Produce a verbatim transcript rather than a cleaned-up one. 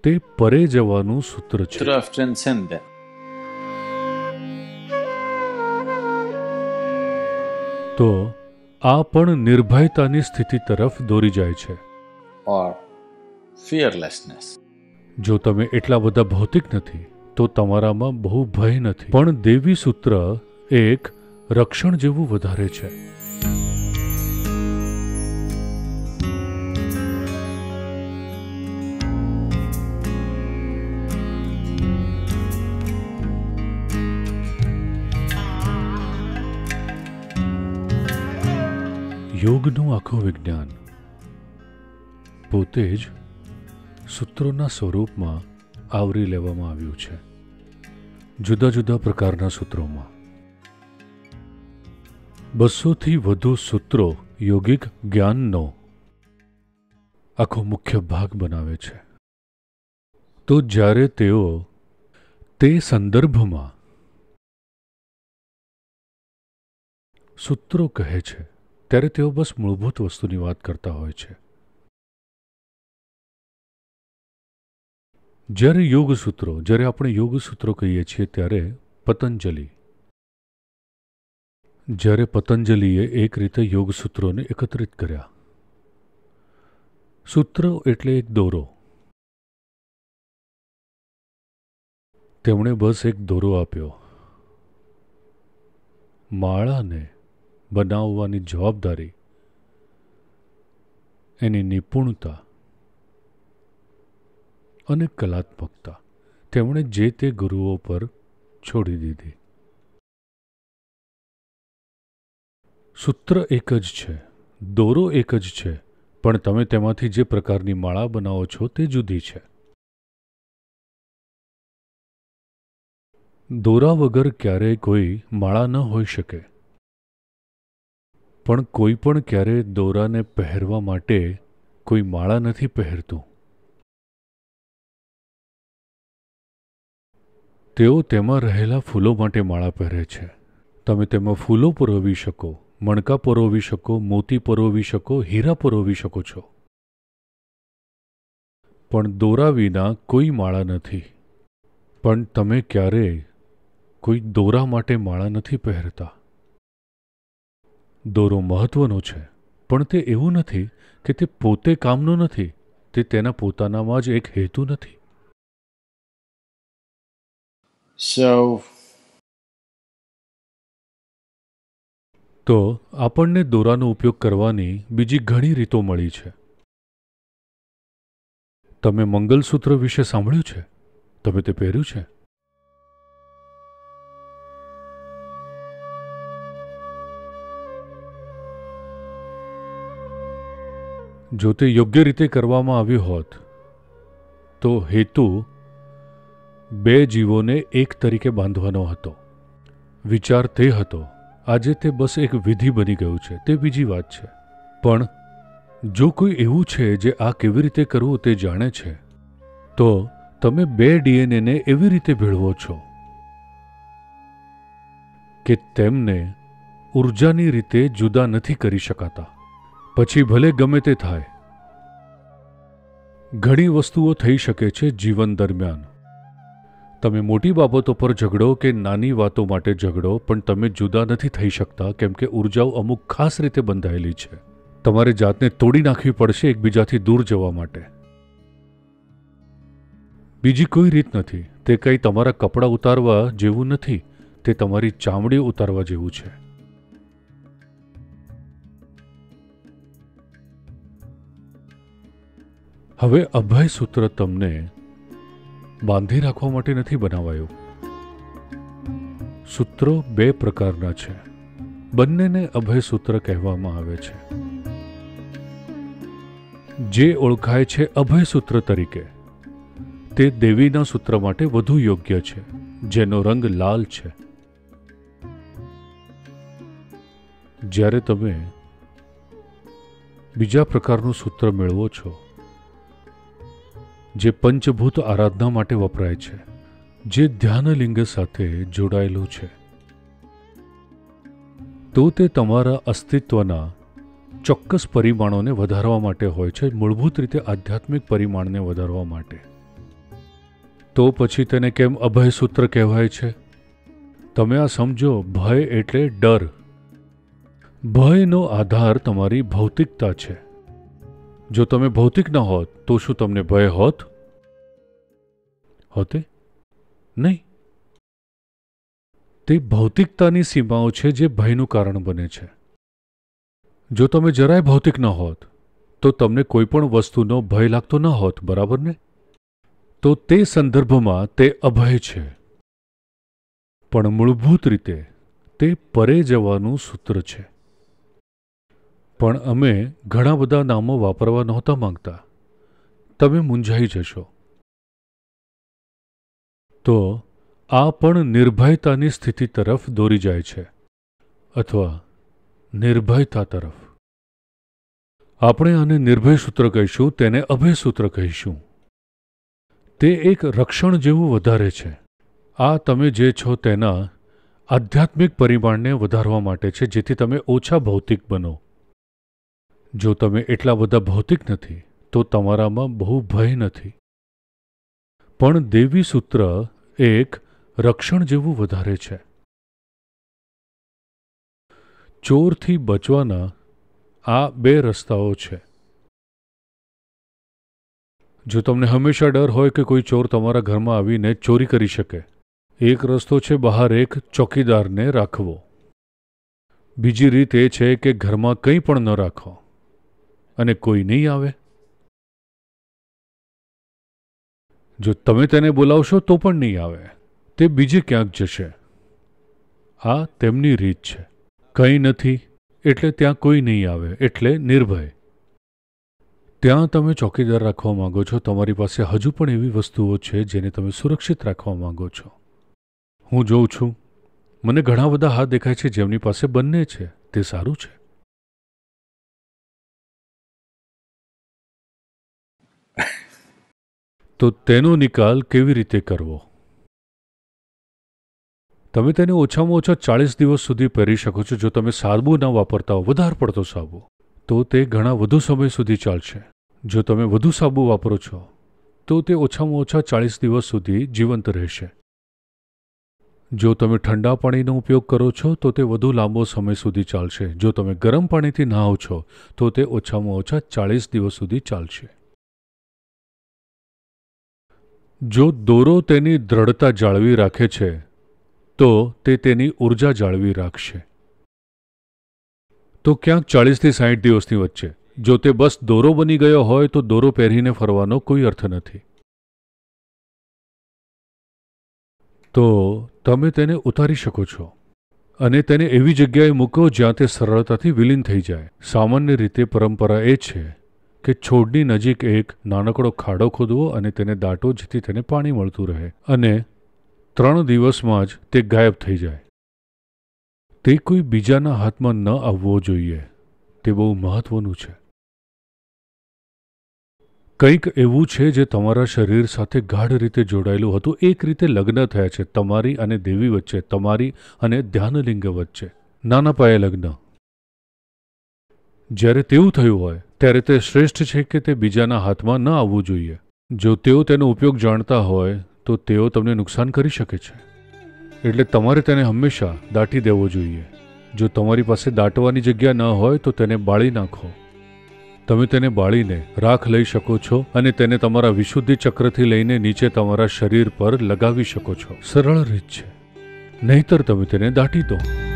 તે પરે જવાનું સૂત્ર છે. Sutra of transcendence. તો આ પણ નિર્ભયતાની સ્થિતિ તરફ દોરી જાય છે. Or fearlessness. જો તમે એટલા બધા ભૌતિક નથી તો તમારામાં બહુ ભય નથી, પણ દેવી સૂત્ર એક રક્ષણ જેવું વધારે છે. યોગનું આખું વિજ્ઞાન પોતે જ સૂત્રોના સ્વરૂપમાં આવરી લેવામાં આવ્યું છે. જુદા જુદા પ્રકારના સૂત્રોમાં બસોથી વધુ સૂત્રો યોગિક જ્ઞાનનો આખો મુખ્ય ભાગ બનાવે છે. તો જ્યારે તેઓ તે સંદર્ભમાં સૂત્રો કહે છે ત્યારે તેઓ બસ મૂળભૂત વસ્તુની વાત કરતા હોય છે. જ્યારે યોગસૂત્રો જ્યારે આપણે યોગસૂત્રો કહીએ છીએ ત્યારે પતંજલિ જ્યારે પતંજલિએ એક રીતે યોગસૂત્રોને એકત્રિત કર્યા. સૂત્ર એટલે એક દોરો. તેમણે બસ એક દોરો આપ્યો. માળાને બનાવવાની જવાબદારી, એની નિપુણતા અને કલાત્મકતા તેમણે જે તે ગુરુઓ પર છોડી દીધી. સૂત્ર એક જ છે, દોરો એક જ છે, પણ તમે તેમાંથી જે પ્રકારની માળા બનાવો છો તે જુદી છે. દોરા વગર ક્યારેય કોઈ માળા ન હોઈ શકે, પણ કોઈ પણ ક્યારેય દોરાને પહેરવા માટે કોઈ માળા નથી પહેરતું. તેઓ તેમાં રહેલા ફૂલો માટે માળા પહેરે છે. તમે તેમાં ફૂલો પરોવી શકો, મણકા પરોવી શકો, મોતી પરોવી શકો, હીરા પરોવી શકો છો, પણ દોરા વિના કોઈ માળા નથી. પણ તમે ક્યારેય કોઈ દોરા માટે માળા નથી પહેરતા. દોરો મહત્વનો છે, પણ તે એવું નથી કે તે પોતે કામનો નથી. તે તેના પોતાનામાં જ એક હેતુ નથી. So, તો આપણને દોરાનો ઉપયોગ કરવાની બીજી ઘણી રીતો મળી છે. તમે મંગલસૂત્ર વિશે સાંભળ્યું છે? તમે તે પહેર્યું છે? જો તે યોગ્ય રીતે કરવામાં આવ્યું હોત તો હેતુ બે જીવોને એક તરીકે બાંધવાનો હતો. વિચાર તે હતો. આજે તે બસ એક વિધિ બની ગયું છે, તે બીજી વાત છે. પણ જો કોઈ એવું છે જે આ કેવી રીતે કરવું તે જાણે છે, તો તમે બે ડીએનએને એવી રીતે ભેળવો છો કે તેમને ઉર્જાની રીતે જુદા નથી કરી શકાતા. પછી ભલે ગમે તે થાય. ઘણી વસ્તુઓ થઈ શકે છે જીવન દરમિયાન. તમે મોટી બાબતો પર ઝઘડો કે નાની વાતો માટે ઝઘડો, પણ તમે જુદા નથી થઈ શકતા, કેમ કે ઉર્જાઓ અમુક ખાસ રીતે બંધાયેલી છે. તમારે જાતને તોડી નાખવી પડશે એકબીજાથી દૂર જવા માટે. બીજી કોઈ રીત નથી. તે કંઈ તમારા કપડાં ઉતારવા જેવું નથી, તે તમારી ચામડી ઉતારવા જેવું છે. હવે અભય સૂત્ર તમને બાંધી રાખવા માટે નથી બનાવાયું. સૂત્રો બે પ્રકારના છે. બંનેને અભય સૂત્ર કહેવામાં આવે છે. જે ઓળખાય છે અભય સૂત્ર તરીકે તે દેવીના સૂત્ર માટે વધુ યોગ્ય છે, જેનો રંગ લાલ છે. જ્યારે તમે બીજા પ્રકારનું સૂત્ર મેળવો છો જે પંચભૂત આરાધના માટે વપરાય છે, જે ધ્યાનલિંગ સાથે જોડાયેલું છે, તો તે તમારા અસ્તિત્વના ચોક્કસ પરિમાણોને વધારવા માટે હોય છે. મૂળભૂત રીતે આધ્યાત્મિક પરિમાણને વધારવા માટે. તો પછી તેને કેમ અભય સૂત્ર કહેવાય છે? તમે આ સમજો, ભય એટલે ડર. ભયનો આધાર તમારી ભૌતિકતા છે. જો તમે ભૌતિક ન હોત તો શું તમને ભય હોત? હોતે? નહીં. તે ભૌતિકતાની સીમાઓ છે જે ભયનું કારણ બને છે. જો તમે જરાય ભૌતિક ન હોત તો તમને કોઈ પણ વસ્તુનો ભય લાગતો ન હોત, બરાબર ને? તો તે સંદર્ભમાં તે અભય છે. પણ મૂળભૂત રીતે તે પરે જવાનું સૂત્ર છે. પણ અમે ઘણા બધા નામો વાપરવા નહોતા માંગતા. તમે મૂંઝાઈ જશો. તો આ પણ નિર્ભયતાની સ્થિતિ તરફ દોરી જાય છે, અથવા નિર્ભયતા તરફ. આપણે આને નિર્ભય સૂત્ર કહીશું, તેને અભય સૂત્ર કહીશું. તે એક રક્ષણ જેવું વધારે છે. આ તમે જે છો તેના આધ્યાત્મિક પરિમાણને વધારવા માટે છે, જેથી તમે ઓછા ભૌતિક બનો. જો તમે એટલા બધા ભૌતિક નથી તો તમારામાં બહુ ભય નથી. પણ દેવી સૂત્ર એક રક્ષણ જેવું વધારે છે. ચોરથી બચવાના આ બે રસ્તાઓ છે. જો તમને હંમેશા ડર હોય કે કોઈ ચોર તમારા ઘરમાં આવીને ચોરી કરી શકે, એક રસ્તો છે બહાર એક ચોકીદારને રાખવો. બીજી રીત એ છે કે ઘરમાં કંઈ પણ ન રાખો અને કોઈ નહીં આવે. જો તમે તેને બોલાવશો તો પણ નહીં આવે, તે બીજે ક્યાંક જશે. આ તેમની રીત છે. કંઈ નથી એટલે ત્યાં કોઈ નહીં આવે, એટલે નિર્ભય. ત્યાં તમે ચોકીદાર રાખવા માંગો છો. તમારી પાસે હજુ પણ એવી વસ્તુઓ છે જેને તમે સુરક્ષિત રાખવા માંગો છો. હું જોઉં છું, મને ઘણા બધા હાથ દેખાય છે જેમની પાસે બંને છે. તે સારું છે. તો તેનો નિકાલ કેવી રીતે કરવો? તમે તેને ઓછામાં ઓછા ચાળીસ દિવસ સુધી પહેરી શકો છો. જો તમે સાબુ ન વાપરતા હો, વધારે પડતો સાબુ, તો તે ઘણા વધુ સમય સુધી ચાલશે. જો તમે વધુ સાબુ વાપરો છો તો તે ઓછામાં ઓછા ચાળીસ દિવસ સુધી જીવંત રહેશે. જો તમે ઠંડા પાણીનો ઉપયોગ કરો છો તો તે વધુ લાંબો સમય સુધી ચાલશે. જો તમે ગરમ પાણીથી નહાઓ છો તો તે ઓછામાં ઓછા ચાળીસ દિવસ સુધી ચાલશે. જો દોરો તેની દ્રઢતા જાળવી રાખે છે તો તે તેની ઉર્જા જાળવી રાખશે. તો ક્યાંક ચાળીસથી સાઠ દિવસની વચ્ચે. જો તે બસ દોરો બની ગયો હોય તો દોરો પહેરીને ફરવાનો કોઈ અર્થ નથી. તો તમે તેને ઉતારી શકો છો અને તેને એવી જગ્યાએ મૂકો જ્યાં તે સરળતાથી વિલીન થઈ જાય. સામાન્ય રીતે પરંપરા એ છે કે છોડની નજીક એક નાનકડો ખાડો ખોદવો અને તેને દાટો જેથી તેને પાણી મળતું રહે, અને ત્રણ દિવસમાં જ તે ગાયબ થઈ જાય. તે કોઈ બીજાના હાથમાં ન આવવો જોઈએ. તે બહુ મહત્વનું છે. કંઈક એવું છે જે તમારા શરીર સાથે ગાઢ રીતે જોડાયેલું હતું. એક રીતે લગ્ન થયા છે તમારી અને દેવી વચ્ચે, તમારી અને ધ્યાનલિંગ વચ્ચે. નાના પાયે લગ્ન. જ્યારે તેવું થયું હોય ત્યારે તે શ્રેષ્ઠ છે કે તે બીજાના હાથમાં ન આવવું જોઈએ. જો તેઓ તેનો ઉપયોગ જાણતા હોય તો તેઓ તમને નુકસાન કરી શકે છે. એટલે તમારે તેને હંમેશા દાટી દેવો જોઈએ. જો તમારી પાસે દાટવાની જગ્યા ન હોય તો તેને બાળી નાખો. તમે તેને બાળીને રાખ લઈ શકો છો અને તેને તમારા વિશુદ્ધિ ચક્રથી લઈને નીચે તમારા શરીર પર લગાવી શકો છો. સરળ રીત છે. નહીંતર તમે તેને દાટી દો.